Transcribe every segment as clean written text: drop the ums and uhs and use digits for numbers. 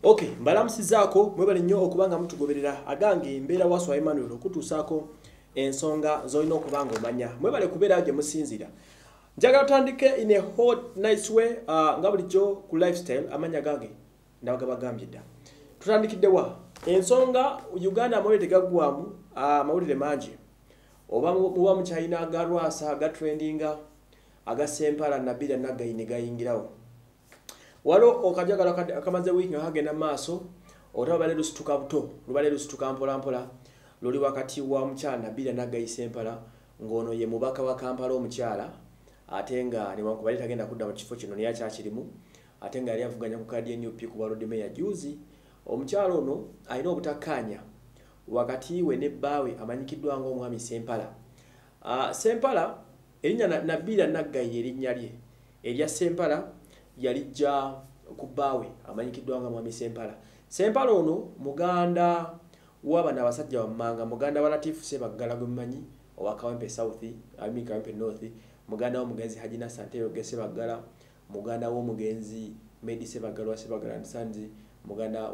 Okay, mbalamusizaako mwebale nnyo okubanga mutugoberera agange mbeera waswa Emmanuel okutuusaako ensonga zolina okubanga omanya. Mwebale kubeera gye musinzira. Njagala tutandike in a hot nice way nga bulijjo ku lifestyle amanya gange ndabagambye dda. Tutandikidde wa ensonga Uganda amawulire tegaggwamu amawulire mangi. Oba muba mukyalina agalwasa agatrendinga agasempala Nabila Naggayi ne gayingirawo. Walo okajagala akamaze week nga hagenda maaso otaba bale lusituka buto lubale lusituka mpola mpola luli wakati wa mukyala Nabila Naggayi Sempala ngono ye mubaka wa Kampala omukyala atenga ni wankubali tagenda kudda mu kifo kino niya kyakirimu atenga yali avuganya ku kadi NUP ku Road Mayor juzi omukyala ono alina obutakanya wakati we ne bawe amanyikiddwa ngo omwami Sempala. Sempala erinnya Nabila Naggayi erinnya lye erya Sempala yalijja kubawe amanyikiddwa nga mwami Sempala. Sempala ono muganda w'abana abasajja bammanga muganda wa Latifu Sebaggala gwemanyi owa Kawempe South Kawempe North muganda w'omugenzi Hajina Santeo Sebaggala muganda w'omugenzi Medi Sebaggala wa Sebaggala and Sons muganda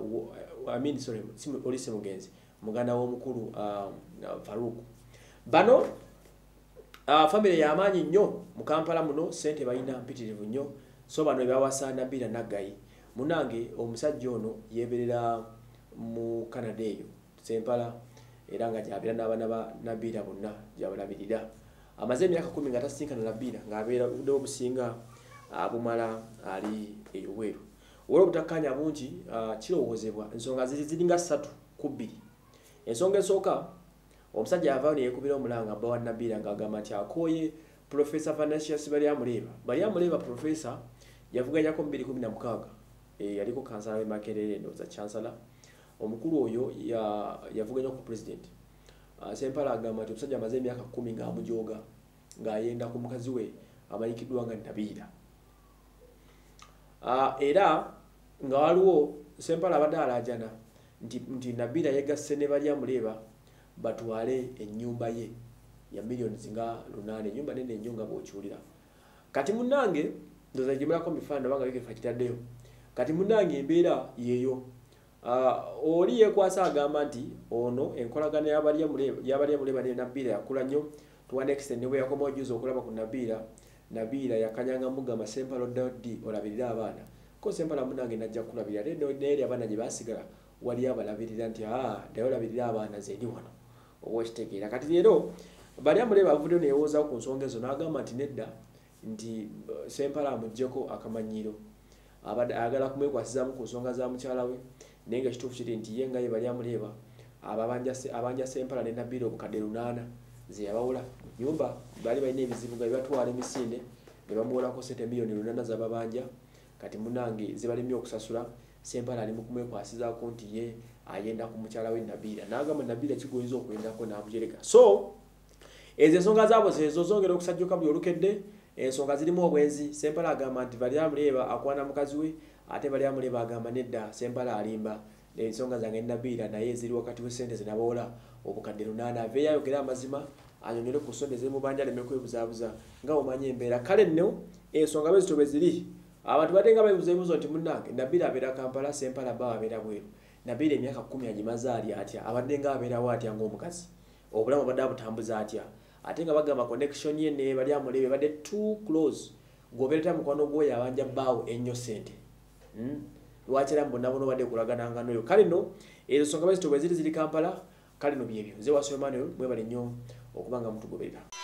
Olise mugenzi muganda w'omukulu Faruk. Bano family ya amanyi nnyo mu Kampala muno sente balina mpitirivu nnyo. So bano bawasa Nabila Naggayi munange omusajja ono yeberera mu Canada eyo Sempala era nga jabira n'abaana ba Nabila bonna jabalabirira amaze emyaka 10 nga tasinkana Nabila ng'abeera budde obusinga abumala ali eyoweru wolo butakanya bungi kirowoozebwa ensonga ziringa 3 ku 2. Ensonga esooka omusajja avaayo ne yeekubira omulanga bba wa Nabila ng'agamba nti akooye Professor Vanessius Baliamuleba Professor yavuganya ko 2016 yaliko kansala we Makerere ndoza chancellor omukulu oyo yavuganya ko president Sempala agamba nti omusajja amaze emyaka 10 nga amujoga ng'ayenda ku mukazi we amanyikiddwa nga Nabila. Era nga waliwo Sempala abadde alajana nti Nabila yegasse ne Baliamuleba batwale ennyumba ye ya millions nga 8 ennyumba nene nnyo nga bw'okiwulira. Kati munnange ndoza jimulako mifano banga bike fakitaddeyo. Kati munnange embeera yeyo. Oli yekwasa agamba nti ono enkolagana y'Abaliamuleba ne Nabila yakula nnyo to one extent ne bwe yakoma ojuza okulaba ku Nabila yakanyanga mugamba Sempala oddi olabirira abaana. Ko Sempala munnange najja kulabirira n'eri abaana gye basigala wali abalabirira nti ddayo olabirira abaana ze ndi wano. Owekitegeera kati leero Baliamuleba avudde neewooza ku nsonga ezo n'agamba nti nedda nti Sempala amuggyeko akamanyiro abadde ayagala kumwekwasizaamu ku nsonga za mukyala we naye nga kituufu kiri nti ye nga ye Baliamuleba abanja Sempala ne Nabila obukadde 8 ze yabawula nyumba bali balina ebizibu nga bibatwala emisinde ne bamuwolako sente miliyoni 8 z'ababanja kati munange zibalimi okusasula Sempala ali mu kumwekwasizaako nti ye ayenda ku mukyala we Nabila n'agamba Nabila kigoyiza okwendako n'amujereka. So ezo ensonga zaabo zezo zongera okusajjuka buli olukedde ensonga zirimu obwenzi. Sempala agamba nti Baliamuleba akwana mukazi we ate Baliamuleba agamba nedda Sempala alimba ensonga zange Nabila naye ziri wakati we sente zinabawola obukadde 8 ave yayogera amazima anyonyole ku nsonga ezirimu banja aleme kwebuzaabuza nga omanyi embeera kale nno ensonga bezito bwe ziri abantu batenga bebuzeebuzo nti munnange Nabila abeera Kampala Sempala bba abeera bweru. Nabila emyaka 10 agimaze ali atya abadde nga abeerawo atya ng'omukazi obulamu badde abutambuza atya ate nga bagamba connection ye ne Baliamuleba badde too close gobereta mukwano gwoyo abanja bbaawo ennyo sente lwakira mbonna bono badde kulagana nga noyo kale no ezo nsonga bezito bwe ziri Kampala kale no byebyo nze waswa Emmanuel mwebale nnyo okubanga mutugoberera.